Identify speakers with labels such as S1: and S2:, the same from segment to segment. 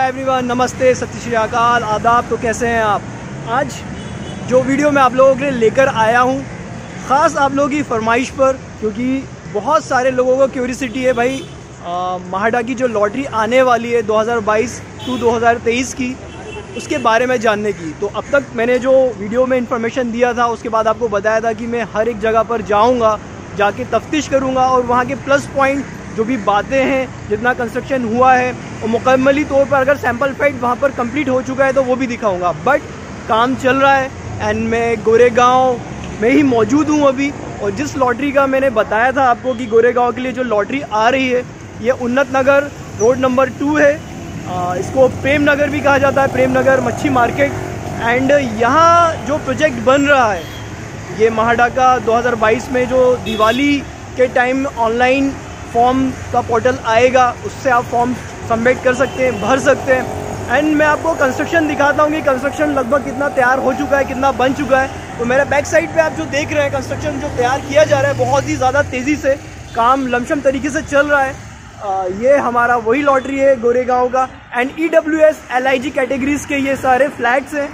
S1: Everyone, नमस्ते, सत श्री अकाल, आदाब। तो कैसे हैं आप? आज जो वीडियो मैं आप लोगों के लिए लेकर आया हूँ ख़ास आप लोगों की फरमाइश पर, क्योंकि बहुत सारे लोगों को क्यूरियोसिटी है भाई महाडा की जो लॉटरी आने वाली है 2022 टू 2023 की, उसके बारे में जानने की। तो अब तक मैंने जो वीडियो में इंफॉर्मेशन दिया था उसके बाद आपको बताया था कि मैं हर एक जगह पर जाऊंगा, जाके तफ्तीश करूंगा और वहाँ के प्लस पॉइंट जो भी बातें हैं, जितना कंस्ट्रक्शन हुआ है और मुकम्मली तौर पर अगर सैम्पल फाइट वहाँ पर कंप्लीट हो चुका है तो वो भी दिखाऊंगा। बट काम चल रहा है एंड मैं गोरेगांव में ही मौजूद हूँ अभी। और जिस लॉटरी का मैंने बताया था आपको कि गोरेगांव के लिए जो लॉटरी आ रही है ये उन्नत नगर रोड नंबर 2 है। इसको प्रेम नगर भी कहा जाता है, प्रेम नगर मच्छी मार्केट। एंड यहाँ जो प्रोजेक्ट बन रहा है ये महाडा का 2022 में जो दिवाली के टाइम ऑनलाइन फॉर्म का पोर्टल आएगा, उससे आप फॉर्म सबमिट कर सकते हैं, भर सकते हैं। एंड मैं आपको कंस्ट्रक्शन दिखाता हूँ कि कंस्ट्रक्शन लगभग कितना तैयार हो चुका है, कितना बन चुका है। तो मेरे बैक साइड पे आप जो देख रहे हैं कंस्ट्रक्शन जो तैयार किया जा रहा है, बहुत ही ज़्यादा तेज़ी से काम लमशम तरीके से चल रहा है। ये हमारा वही लॉटरी है गोरेगांव का। एंड EWS LIG कैटेगरीज के ये सारे फ्लैट्स हैं,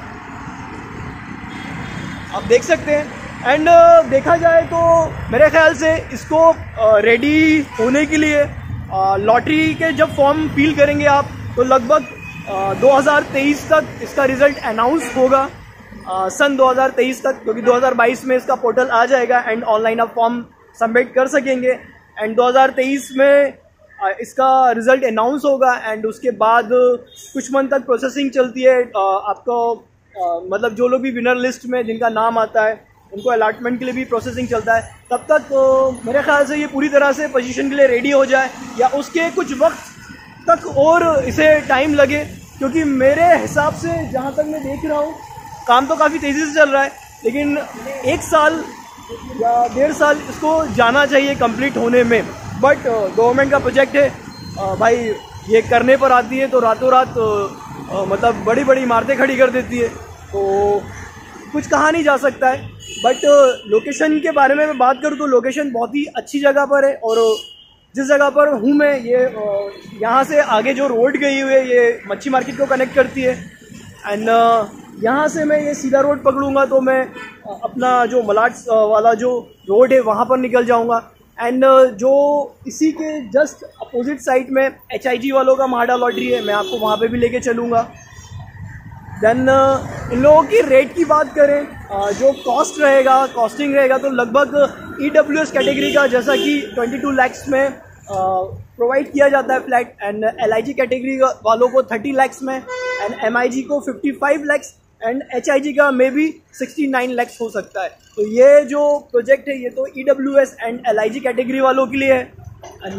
S1: आप देख सकते हैं। एंड देखा जाए तो मेरे ख्याल से इसको रेडी होने के लिए लॉटरी के जब फॉर्म फिल करेंगे आप तो लगभग 2023 तक इसका रिज़ल्ट अनाउंस होगा, सन 2023 तक, क्योंकि 2022 में इसका पोर्टल आ जाएगा एंड ऑनलाइन आप फॉर्म सबमिट कर सकेंगे। एंड 2023 में इसका रिज़ल्ट अनाउंस होगा एंड उसके बाद कुछ मंथ तक प्रोसेसिंग चलती है। आपको मतलब जो लोग भी विनर लिस्ट में जिनका नाम आता है उनको अलॉटमेंट के लिए भी प्रोसेसिंग चलता है। तब तक मेरे ख्याल से ये पूरी तरह से पोजीशन के लिए रेडी हो जाए या उसके कुछ वक्त तक और इसे टाइम लगे, क्योंकि मेरे हिसाब से जहाँ तक मैं देख रहा हूँ काम तो काफ़ी तेज़ी से चल रहा है, लेकिन 1 साल या 1.5 साल इसको जाना चाहिए कंप्लीट होने में। बट गवर्नमेंट का प्रोजेक्ट है भाई, ये करने पर आती है तो रातों रात मतलब बड़ी बड़ी इमारतें खड़ी कर देती है, तो कुछ कहा नहीं जा सकता है। बट लोकेशन के बारे में मैं बात करूँ तो लोकेशन बहुत ही अच्छी जगह पर है। और जिस जगह पर हूँ मैं, ये यहाँ से आगे जो रोड गई हुई है ये मच्छी मार्केट को कनेक्ट करती है। एंड यहाँ से मैं ये सीधा रोड पकड़ूंगा तो मैं अपना जो मलाट वाला जो रोड है वहाँ पर निकल जाऊँगा। एंड जो इसी के जस्ट अपोजिट साइड में HIG वालों का महाडा लॉटरी है, मैं आपको वहाँ पे भी लेके चलूँगा। देन इन लोगों की रेट की बात करें, जो कॉस्ट रहेगा, कॉस्टिंग रहेगा तो लगभग EWS कैटेगरी का जैसा कि 22 लाख में प्रोवाइड किया जाता है फ्लैट, एंड LIG कैटेगरी वालों को 30 लाख में, एंड MIG को 55 लाख, एंड HIG का मे भी 69 लाख हो सकता है। तो ये जो प्रोजेक्ट है ये तो EWS एंड LIG कैटेगरी वालों के लिए है। एंड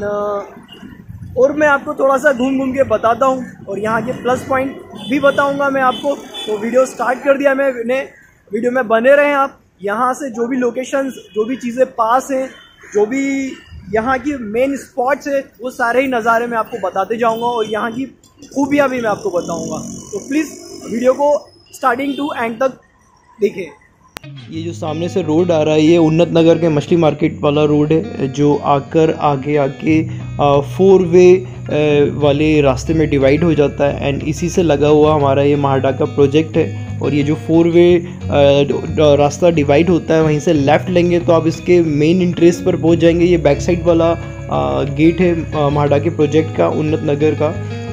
S1: और मैं आपको थोड़ा सा घूम घूम के बताता हूँ और यहाँ के प्लस पॉइंट भी बताऊँगा मैं आपको। तो वीडियो स्टार्ट कर दिया मैंने, वीडियो में बने रहें आप। यहाँ से जो भी लोकेशंस, जो भी चीज़ें पास हैं, जो भी यहाँ की मेन स्पॉट्स है, वो सारे ही नज़ारे मैं आपको बताते जाऊँगा और यहाँ की खूबियाँ भी मैं आपको बताऊँगा। तो प्लीज़ वीडियो को स्टार्टिंग टू एंड तक देखें।
S2: ये जो सामने से रोड आ रहा है ये उन्नत नगर के मछली मार्केट वाला रोड है, जो आकर आगे 4 वे वाले रास्ते में डिवाइड हो जाता है। एंड इसी से लगा हुआ हमारा ये महाडा का प्रोजेक्ट है। और ये जो 4 वे रास्ता डिवाइड होता है वहीं से लेफ़्ट लेंगे तो आप इसके मेन इंटरेस्ट पर पहुंच जाएंगे। ये बैक साइड वाला गेट है महाडा के प्रोजेक्ट का, उन्नत नगर का।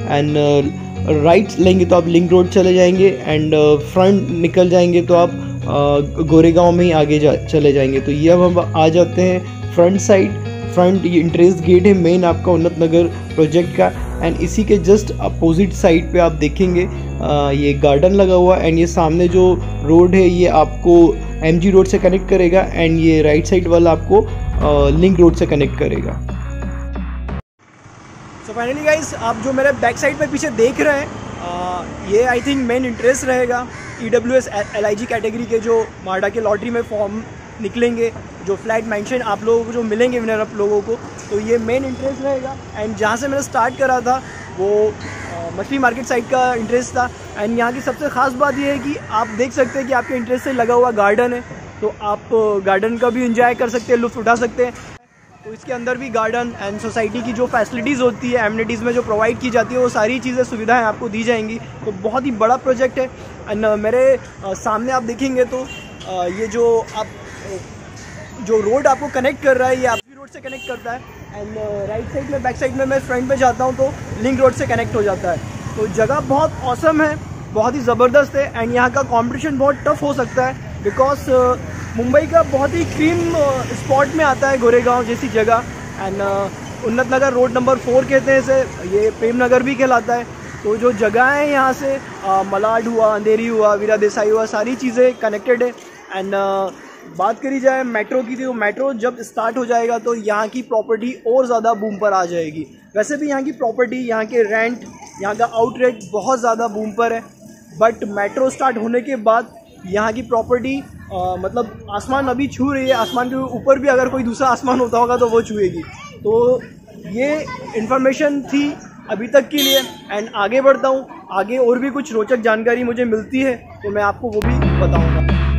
S2: एंड राइट लेंगे तो आप लिंक रोड चले जाएंगे एंड फ्रंट निकल जाएंगे तो आप गोरेगांव में ही आगे चले जाएंगे। तो ये अब हम आ जाते हैं फ्रंट साइड। फ्रंट ये इंटरेस्ट गेट है मेन आपका उन्नत नगर प्रोजेक्ट का। एंड इसी के जस्ट अपोजिट साइड पे आप देखेंगे ये गार्डन लगा हुआ। एंड ये सामने जो रोड है ये आपको MG रोड से कनेक्ट करेगा एंड ये राइट साइड वाला आपको लिंक रोड से कनेक्ट करेगा।
S1: सो फाइनली गाइस, आप जो मेरे बैक साइड पे पीछे देख रहे हैं ये आई थिंक मेन इंटरेस्ट रहेगा। EWS LIG कैटेगरी के जो महाडा के लॉटरी में फॉर्म निकलेंगे, जो फ्लैट मेंशन आप लोगों को जो मिलेंगे विनर आप लोगों को, तो ये मेन इंटरेस्ट रहेगा। एंड जहाँ से मैंने स्टार्ट करा था वो मछली मार्केट साइड का इंटरेस्ट था। एंड यहाँ की सबसे ख़ास बात ये है कि आप देख सकते हैं कि आपके इंटरेस्ट से लगा हुआ गार्डन है, तो आप गार्डन का भी इंजॉय कर सकते हैं, लुत्फ़ उठा सकते हैं। तो इसके अंदर भी गार्डन एंड सोसाइटी की जो फैसिलिटीज़ होती है, एमिनिटीज़ में जो प्रोवाइड की जाती है, वो सारी चीज़ें सुविधाएं आपको दी जाएंगी। तो बहुत ही बड़ा प्रोजेक्ट है। एंड मेरे सामने आप देखेंगे तो ये जो रोड आपको कनेक्ट कर रहा है, ये आपकी रोड से कनेक्ट करता है। एंड राइट साइड में, बैक साइड में मैं फ्रंट पे जाता हूँ तो लिंक रोड से कनेक्ट हो जाता है। तो जगह बहुत ऑसम है, बहुत ही ज़बरदस्त है। एंड यहाँ का कंपटीशन बहुत टफ हो सकता है बिकॉज मुंबई का बहुत ही क्रीम स्पॉट में आता है गोरेगांव जैसी जगह। एंड उन्नत नगर रोड नंबर 4 कहते हैं इसे, ये प्रेम नगर भी कहलाता है। तो जो जगह है यहाँ से मलाड हुआ, अंधेरी हुआ, वीरा देसाई हुआ, सारी चीज़ें कनेक्टेड है। एंड बात करी जाए मेट्रो की, तो मेट्रो जब स्टार्ट हो जाएगा तो यहाँ की प्रॉपर्टी और ज़्यादा बूम पर आ जाएगी। वैसे भी यहाँ की प्रॉपर्टी, यहाँ के रेंट, यहाँ का आउटरेट बहुत ज़्यादा बूम पर है। बट मेट्रो स्टार्ट होने के बाद यहाँ की प्रॉपर्टी मतलब आसमान अभी छू रही है। आसमान के ऊपर भी अगर कोई दूसरा आसमान होता होगा तो वो छूएगी। तो ये इन्फॉर्मेशन थी अभी तक के लिए। एंड आगे बढ़ता हूँ, आगे और भी कुछ रोचक जानकारी मुझे मिलती है तो मैं आपको वो भी बताऊँगा।